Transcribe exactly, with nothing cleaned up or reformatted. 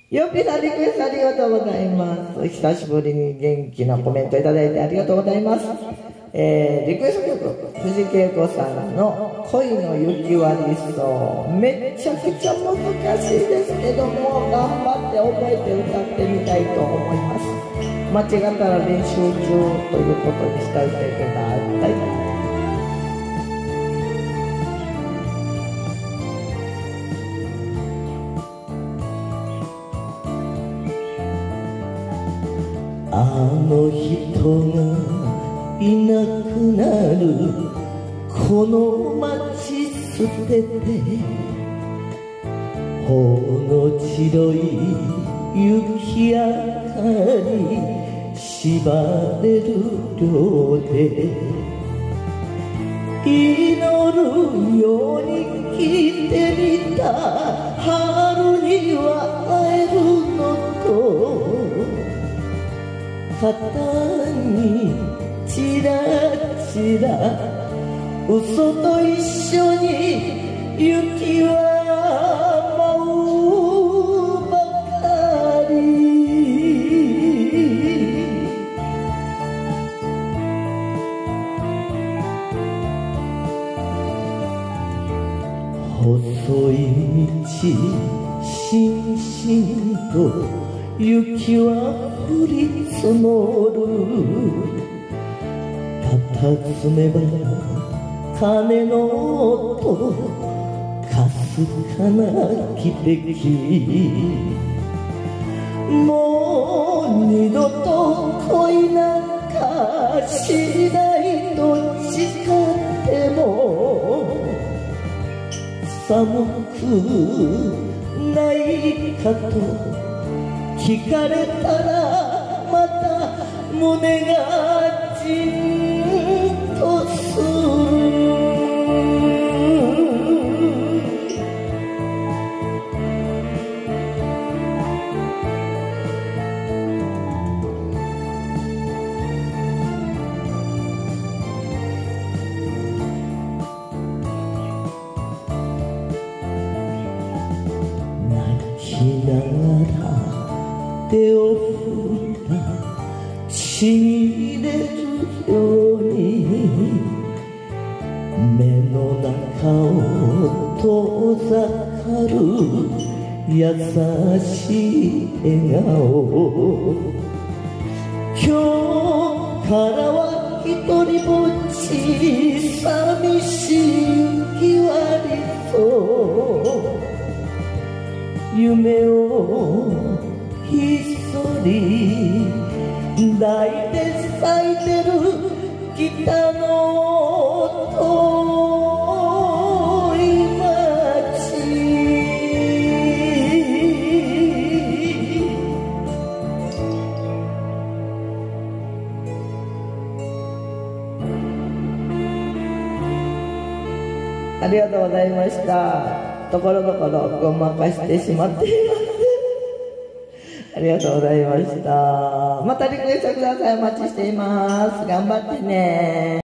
よっぴーさんリクエストありがとうございます。久しぶりに元気なコメントいただいてありがとうございます。えー、リクエスト曲、藤恵子さんの恋の雪割りそう。めちゃくちゃ難しいですけども、頑張って覚えて歌ってみたいと思います。間違ったら練習中ということにしておいてください。あの人がいなくなるこの街捨ててほの白い雪明かり縛れる両手祈るように来てみた春には会えるのと肩にチラチラ嘘と一緒に雪は舞うばかり細い道しんしんと雪は降り積もるたたずめば鐘の音かすかな汽笛もう二度と恋なんかしないと誓っても寒くないかと聞かれたらまた胸がじんとする泣きながら手を振ったちぎれるように目の中を遠ざかる優しい笑顔今日からは一人ぼっち寂しい雪割りそう夢をひっそり抱いて咲いてる北の遠い街ありがとうございました。ところどころごまかしてしまっていますありがとうございました。またリクエストください。お待ちしています。頑張ってね。